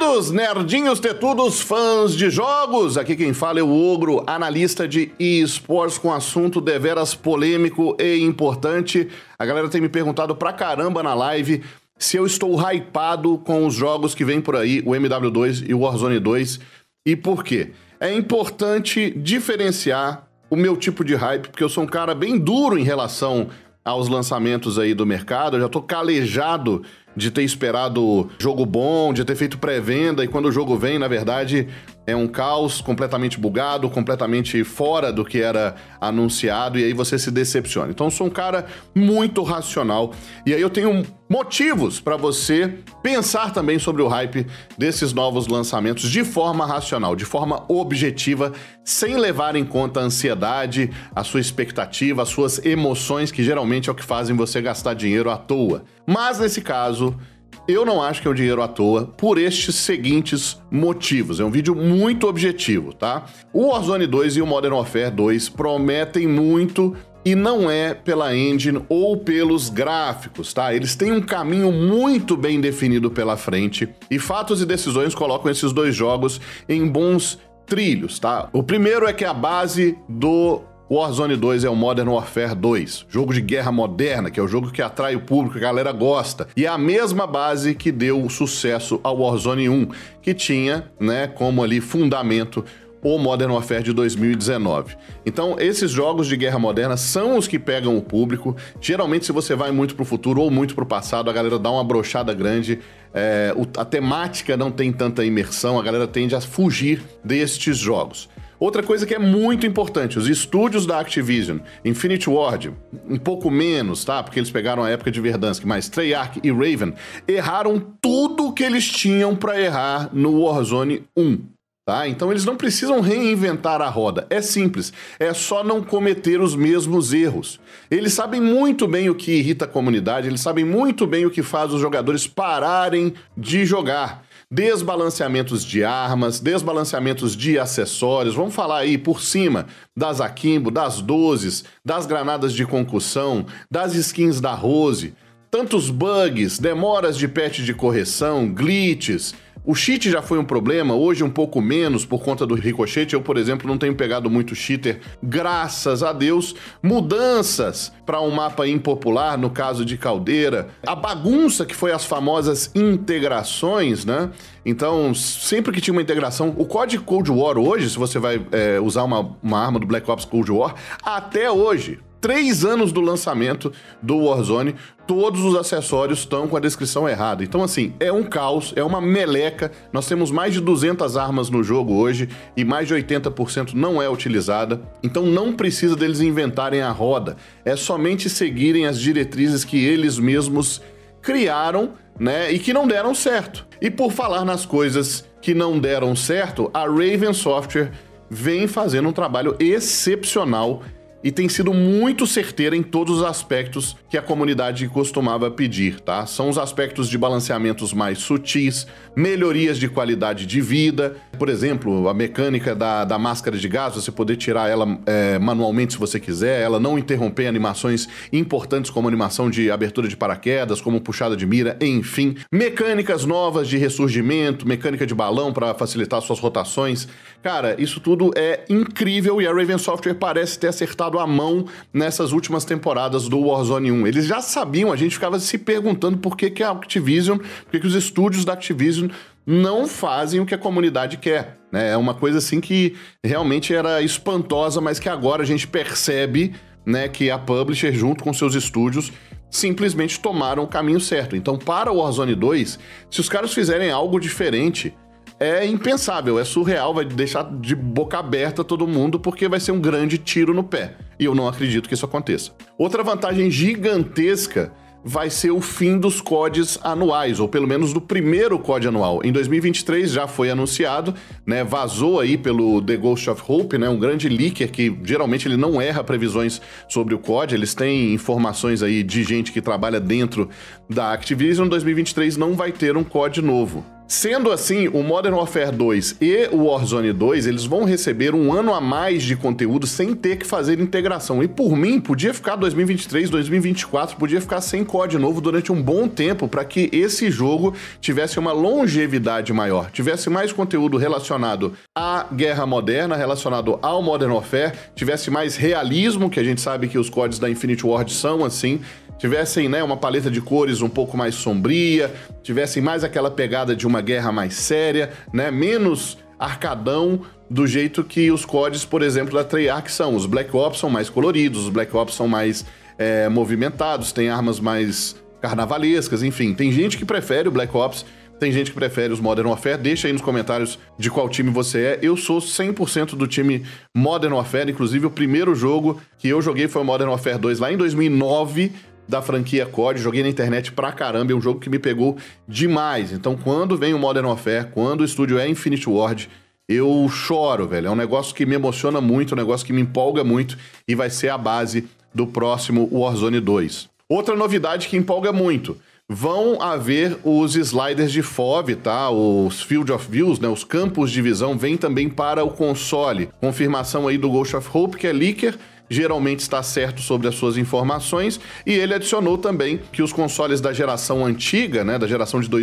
Bem-vindos, nerdinhos tetudos, fãs de jogos! Aqui quem fala é o Ogro, analista de eSports com assunto deveras polêmico e importante. A galera tem me perguntado pra caramba na live se eu estou hypado com os jogos que vem por aí, o MW2 e o Warzone 2, e por quê? É importante diferenciar o meu tipo de hype, porque eu sou um cara bem duro em relação aos lançamentos aí do mercado, eu já tô calejado de ter esperado jogo bom, de ter feito pré-venda, e quando o jogo vem, na verdade, é um caos completamente bugado, completamente fora do que era anunciado, e aí você se decepciona. Então eu sou um cara muito racional, e aí eu tenho motivos para você pensar também sobre o hype desses novos lançamentos de forma racional, de forma objetiva, sem levar em conta a ansiedade, a sua expectativa, as suas emoções, que geralmente é o que fazem você gastar dinheiro à toa. Mas nesse caso, eu não acho que é um dinheiro à toa por estes seguintes motivos. É um vídeo muito objetivo, tá? O Warzone 2 e o Modern Warfare 2 prometem muito e não é pela engine ou pelos gráficos, tá? Eles têm um caminho muito bem definido pela frente e fatos e decisões colocam esses dois jogos em bons trilhos, tá? O primeiro é que a base do Warzone 2 é o Modern Warfare 2, jogo de guerra moderna, que é o jogo que atrai o público, a galera gosta. E é a mesma base que deu sucesso ao Warzone 1, que tinha, né, como ali fundamento o Modern Warfare de 2019. Então, esses jogos de guerra moderna são os que pegam o público. Geralmente, se você vai muito pro futuro ou muito pro passado, a galera dá uma brochada grande, a temática não tem tanta imersão, a galera tende a fugir destes jogos. Outra coisa que é muito importante, os estúdios da Activision, Infinity Ward, um pouco menos, tá? Porque eles pegaram a época de Verdansk, mas Treyarch e Raven erraram tudo o que eles tinham para errar no Warzone 1. Tá? Então eles não precisam reinventar a roda, é simples, é só não cometer os mesmos erros. Eles sabem muito bem o que irrita a comunidade, eles sabem muito bem o que faz os jogadores pararem de jogar. Desbalanceamentos de armas, desbalanceamentos de acessórios, vamos falar aí por cima das Akimbo, das 12, das granadas de concussão, das skins da Rose, tantos bugs, demoras de patch de correção, glitches. O cheat já foi um problema, hoje um pouco menos por conta do ricochete. Eu, por exemplo, não tenho pegado muito cheater, graças a Deus. Mudanças para um mapa impopular, no caso de Caldeira. A bagunça que foi as famosas integrações, né? Então, sempre que tinha uma integração... O COD Cold War hoje, se você vai usar uma arma do Black Ops Cold War, até hoje... 3 anos do lançamento do Warzone, todos os acessórios estão com a descrição errada. Então, assim, é um caos, é uma meleca. Nós temos mais de 200 armas no jogo hoje e mais de 80% não é utilizada. Então, não precisa deles inventarem a roda. É somente seguirem as diretrizes que eles mesmos criaram, né, e que não deram certo. E por falar nas coisas que não deram certo, a Raven Software vem fazendo um trabalho excepcional e tem sido muito certeira em todos os aspectos que a comunidade costumava pedir, tá? São os aspectos de balanceamentos mais sutis, melhorias de qualidade de vida, por exemplo, a mecânica da máscara de gás, você poder tirar ela manualmente se você quiser, ela não interromper animações importantes como animação de abertura de paraquedas, como puxada de mira, enfim. Mecânicas novas de ressurgimento, mecânica de balão para facilitar suas rotações. Cara, isso tudo é incrível e a Raven Software parece ter acertado a mão nessas últimas temporadas do Warzone 1. Eles já sabiam, a gente ficava se perguntando por que a Activision, por que os estúdios da Activision não fazem o que a comunidade quer, né? É uma coisa assim que realmente era espantosa, mas que agora a gente percebe, né, que a publisher junto com seus estúdios simplesmente tomaram o caminho certo. Então, para o Warzone 2, se os caras fizerem algo diferente, é impensável, é surreal, vai deixar de boca aberta todo mundo, porque vai ser um grande tiro no pé. E eu não acredito que isso aconteça. Outra vantagem gigantesca vai ser o fim dos CODs anuais, ou pelo menos do primeiro COD anual. Em 2023 já foi anunciado, né, vazou aí pelo The Ghost of Hope, né, um grande leaker que geralmente ele não erra previsões sobre o COD, eles têm informações aí de gente que trabalha dentro da Activision. Em 2023 não vai ter um COD novo. Sendo assim, o Modern Warfare 2 e o Warzone 2, eles vão receber um ano a mais de conteúdo sem ter que fazer integração. E por mim, podia ficar 2023, 2024, podia ficar sem COD novo durante um bom tempo para que esse jogo tivesse uma longevidade maior, tivesse mais conteúdo relacionado à guerra moderna, relacionado ao Modern Warfare, tivesse mais realismo, que a gente sabe que os CODs da Infinity Ward são assim, tivessem, né, uma paleta de cores um pouco mais sombria, tivessem mais aquela pegada de uma guerra mais séria, né, menos arcadão do jeito que os CODs, por exemplo, da Treyarch são. Os Black Ops são mais coloridos, os Black Ops são mais movimentados, tem armas mais carnavalescas, enfim. Tem gente que prefere o Black Ops, tem gente que prefere os Modern Warfare. Deixa aí nos comentários de qual time você é. Eu sou 100% do time Modern Warfare, inclusive o primeiro jogo que eu joguei foi o Modern Warfare 2 lá em 2009, da franquia COD, joguei na internet pra caramba, é um jogo que me pegou demais. Então, quando vem o Modern Warfare, quando o estúdio é Infinity Ward, eu choro, velho. É um negócio que me emociona muito, um negócio que me empolga muito e vai ser a base do próximo Warzone 2. Outra novidade que empolga muito: vão haver os sliders de FOV, tá? Os Field of Views, né? Os campos de visão vêm também para o console. Confirmação aí do Ghost of Hope, que é leaker, geralmente está certo sobre as suas informações, e ele adicionou também que os consoles da geração antiga, né, da geração de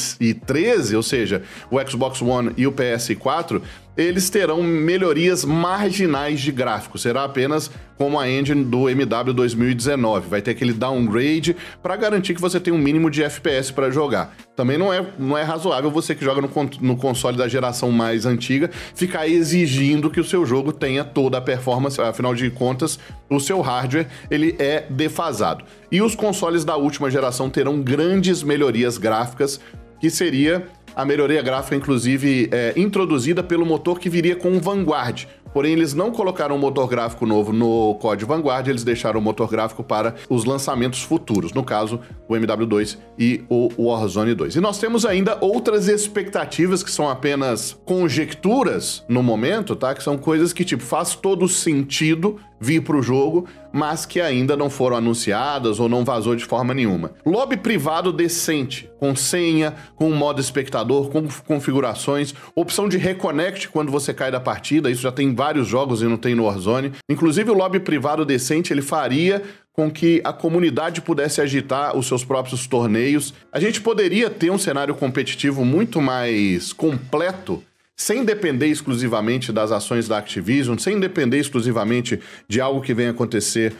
2013, ou seja, o Xbox One e o PS4, eles terão melhorias marginais de gráfico, será apenas como a engine do MW 2019, vai ter aquele downgrade para garantir que você tem um mínimo de FPS para jogar. Também não é razoável você que joga no console da geração mais antiga ficar exigindo que o seu jogo tenha toda a performance, afinal de contas, o seu hardware ele é defasado. E os consoles da última geração terão grandes melhorias gráficas, que seria a melhoria gráfica, inclusive, introduzida pelo motor que viria com o Vanguard. Porém, eles não colocaram um motor gráfico novo no COD Vanguard, eles deixaram o motor gráfico para os lançamentos futuros, no caso, o MW2 e o Warzone 2. E nós temos ainda outras expectativas que são apenas conjecturas no momento, tá? Que são coisas que, tipo, faz todo sentido vir para o jogo, mas que ainda não foram anunciadas ou não vazou de forma nenhuma. Lobby privado decente, com senha, com modo espectador, com configurações, opção de reconnect quando você cai da partida, isso já tem vários jogos e não tem no Warzone. Inclusive o lobby privado decente, ele faria com que a comunidade pudesse agitar os seus próprios torneios. A gente poderia ter um cenário competitivo muito mais completo, sem depender exclusivamente das ações da Activision, sem depender exclusivamente de algo que venha acontecer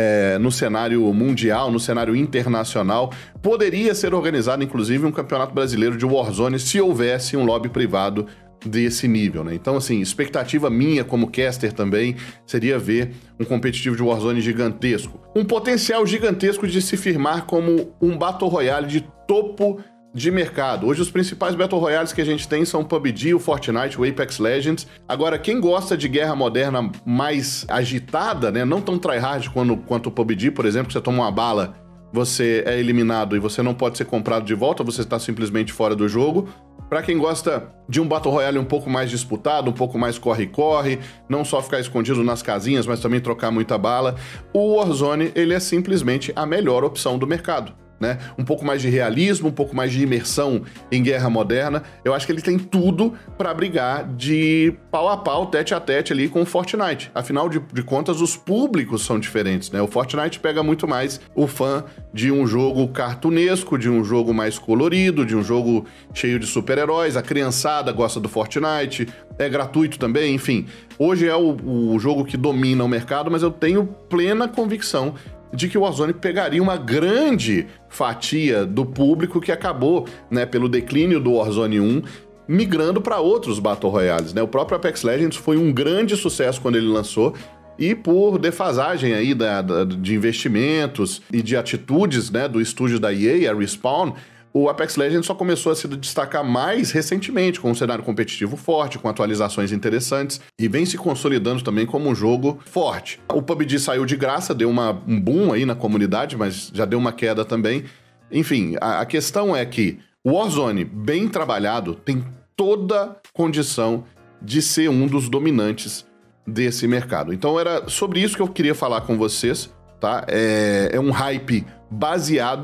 no cenário mundial, no cenário internacional. Poderia ser organizado, inclusive, um campeonato brasileiro de Warzone se houvesse um lobby privado desse nível, né? Então, assim, expectativa minha como caster também seria ver um competitivo de Warzone gigantesco. Um potencial gigantesco de se firmar como um Battle Royale de topo de mercado. Hoje os principais Battle Royales que a gente tem são o PUBG, o Fortnite, o Apex Legends. Agora, quem gosta de guerra moderna mais agitada, né, não tão tryhard quanto o PUBG, por exemplo, que você toma uma bala, você é eliminado e você não pode ser comprado de volta, você está simplesmente fora do jogo. Para quem gosta de um Battle Royale um pouco mais disputado, um pouco mais corre-corre, não só ficar escondido nas casinhas, mas também trocar muita bala, o Warzone, ele é simplesmente a melhor opção do mercado, né? Um pouco mais de realismo, um pouco mais de imersão em guerra moderna. Eu acho que ele tem tudo para brigar de pau a pau, tete a tete ali com o Fortnite. Afinal de contas, os públicos são diferentes, né? O Fortnite pega muito mais o fã de um jogo cartunesco, de um jogo mais colorido, de um jogo cheio de super-heróis. A criançada gosta do Fortnite, é gratuito também, enfim. Hoje é o jogo que domina o mercado, mas eu tenho plena convicção de que o Warzone pegaria uma grande fatia do público que acabou, né, pelo declínio do Warzone 1, migrando para outros Battle Royales, né? O próprio Apex Legends foi um grande sucesso quando ele lançou, e por defasagem aí de investimentos e de atitudes, né, do estúdio da EA, a Respawn, o Apex Legends só começou a se destacar mais recentemente, com um cenário competitivo forte, com atualizações interessantes, e vem se consolidando também como um jogo forte. O PUBG saiu de graça, deu um boom aí na comunidade, mas já deu uma queda também. Enfim, a questão é que o Warzone, bem trabalhado, tem toda condição de ser um dos dominantes desse mercado. Então era sobre isso que eu queria falar com vocês, tá? É um hype baseado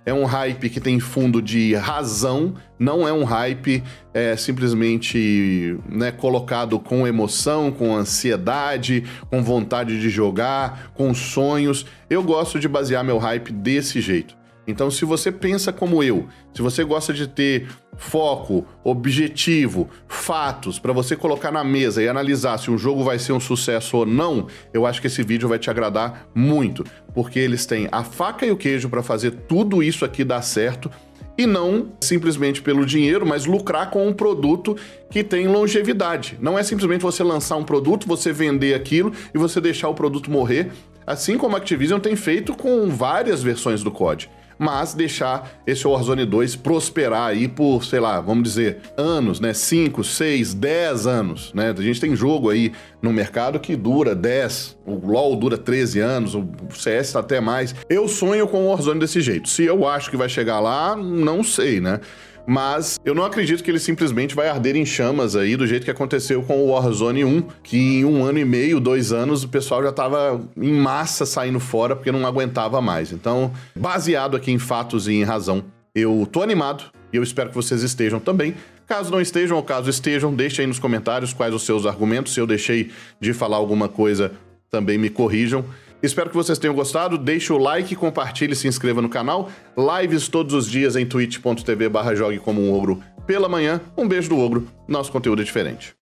é um hype que tem fundo de razão, não é um hype simplesmente, né, colocado com emoção, com ansiedade, com vontade de jogar, com sonhos. Eu gosto de basear meu hype desse jeito. Então, se você pensa como eu, se você gosta de ter foco, objetivo, fatos, para você colocar na mesa e analisar se um jogo vai ser um sucesso ou não, eu acho que esse vídeo vai te agradar muito, porque eles têm a faca e o queijo para fazer tudo isso aqui dar certo, e não simplesmente pelo dinheiro, mas lucrar com um produto que tem longevidade. Não é simplesmente você lançar um produto, você vender aquilo e você deixar o produto morrer, assim como a Activision tem feito com várias versões do COD. Mas deixar esse Warzone 2 prosperar aí por, sei lá, vamos dizer, anos, né? 5, 6, 10 anos, né? A gente tem jogo aí no mercado que dura 10, o LoL dura 13 anos, o CS tá até mais. Eu sonho com o Warzone desse jeito. Se eu acho que vai chegar lá, não sei, né? Mas eu não acredito que ele simplesmente vai arder em chamas aí, do jeito que aconteceu com o Warzone 1, que em 1 ano e meio, 2 anos, o pessoal já tava em massa saindo fora porque não aguentava mais. Então, baseado aqui em fatos e em razão, eu tô animado e eu espero que vocês estejam também. Caso não estejam ou caso estejam, deixem aí nos comentários quais os seus argumentos. Se eu deixei de falar alguma coisa, também me corrijam. Espero que vocês tenham gostado, deixe o like, compartilhe e se inscreva no canal. Lives todos os dias em twitch.tv/jogue como um ogro pela manhã. Um beijo do ogro, nosso conteúdo é diferente.